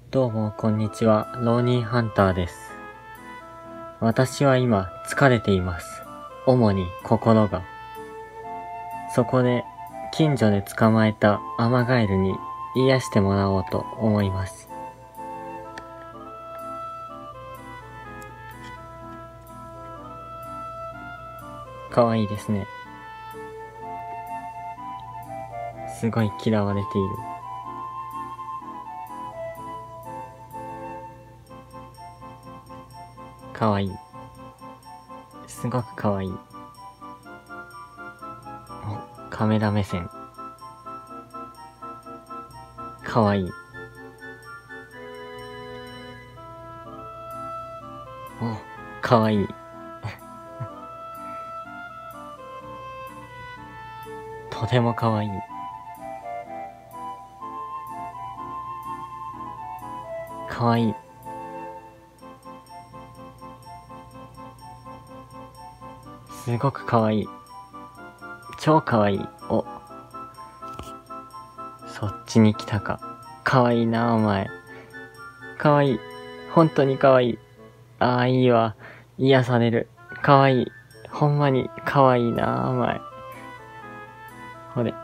どうも、こんにちは。浪人ハンターです。私は今、疲れています。主に心が。そこで、近所で捕まえたアマガエルに癒してもらおうと思います。かわいいですね。すごい嫌われている。かわいい。すごくかわいい。カメラ目線。かわいい。かわいい。とてもかわいい。かわいい。すごくかわいい。超かわいい。そっちに来たか。かわいいな、お前。かわいい。本当にかわいい。ああ、いいわ。癒される。かわいい。ほんまにかわいいな、お前。ほれ。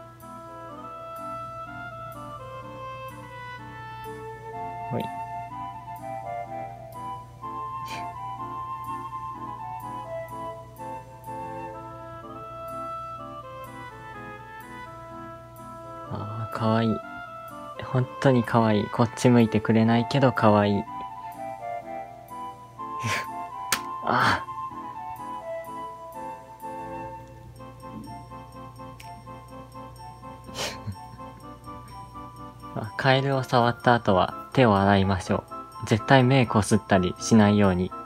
ほい。ああ、かわいい。本当にかわいい。こっち向いてくれないけどかわいい。ああ。カエルを触った後は手を洗いましょう。絶対目こすったりしないように